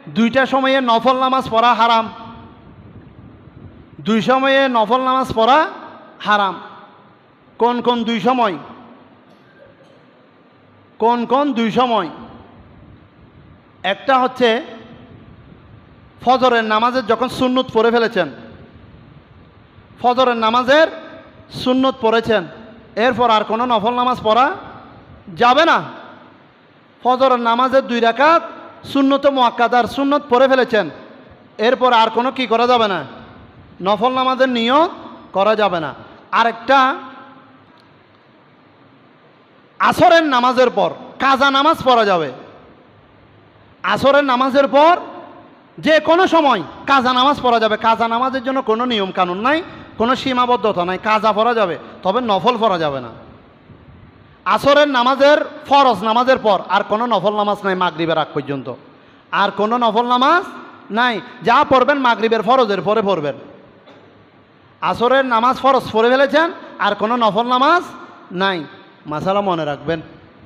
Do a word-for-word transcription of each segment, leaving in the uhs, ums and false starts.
দুইটা সময়ে নফল নামাজ পড়া হারাম। দুই সময়ে নফল নামাজ পড়া হারাম। কোন কোন দুই সময়? কোন কোন দুই সময়? একটা হচ্ছে ফজরের নামাজের যখন সুন্নত পড়ে ফেলেছেন, ফজরের নামাজের সুন্নত পড়েছেন, এরপর আর কোনো নফল নামাজ পড়া যাবে না। ফজরের নামাজের দুই রাকাত সুন্নত মুআক্কাদার সুন্নত পড়ে ফেলেছেন, এরপর আর কোনো কি করা যাবে না, নফল নামাজের নিয়ত করা যাবে না। আরেকটা আসরের নামাজের পর কাজা নামাজ পড়া যাবে। আসরের নামাজের পর যে কোনো সময় কাজা নামাজ পড়া যাবে। কাজা নামাজের জন্য কোনো নিয়ম কানুন নাই, কোনো সীমাবদ্ধতা নাই, কাজা পড়া যাবে, তবে নফল পড়া যাবে না। আসরের নামাজের ফরজ নামাজের পর আর কোনো নফল নামাজ নাই মাগরিবের আগ পর্যন্ত, আর কোনো নফল নামাজ নাই। যা পড়বেন মাগরিবের ফরজের পরে পড়বেন। আসরের নামাজ ফরজ পড়ে ফেলেছেন, আর কোনো নফল নামাজ নাই, মাসালা মনে রাখবেন।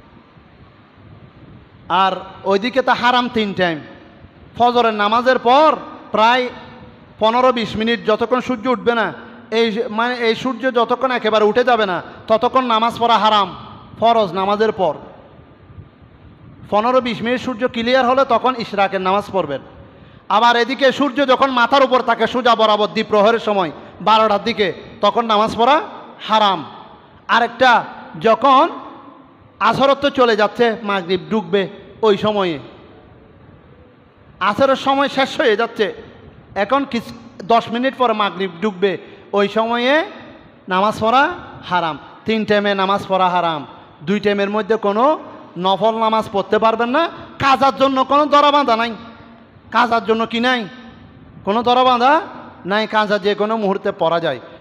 আর ওইদিকে তো হারাম তিন টাইম। ফজরের নামাজের পর প্রায় পনেরো বিশ মিনিট যতক্ষণ সূর্য উঠবে না, এই মানে এই সূর্য যতক্ষণ একেবারে উঠে যাবে না ততক্ষণ নামাজ পড়া হারাম। ফরজ নামাজের পর পনেরো বিশ মিনিট সূর্য ক্লিয়ার হলে তখন ইশরাকের নামাজ পড়বেন। আবার এদিকে সূর্য যখন মাথার উপর থাকে সোজা বরাবর দ্বিপ্রহরের সময় বারোটার দিকে, তখন নামাজ পড়া হারাম। আরেকটা যখন আসরত চলে যাচ্ছে, মাগরিব ডুববে, ওই সময়ে আসরের সময় শেষ হয়ে যাচ্ছে, এখন কিছু দশ মিনিট পরে মাগরিব ডুববে, ওই সময়ে নামাজ পড়া হারাম। তিন টাইমে নামাজ পড়া হারাম। দুই টাইমের মধ্যে কোনো নফল নামাজ পড়তে পারবেন না। কাজার জন্য কোনো দরা বাঁধা নাই। কাজার জন্য কি নাই? কোনো দরা বাঁধা নাই। কাজা যে কোনো মুহূর্তে পড়া যায়।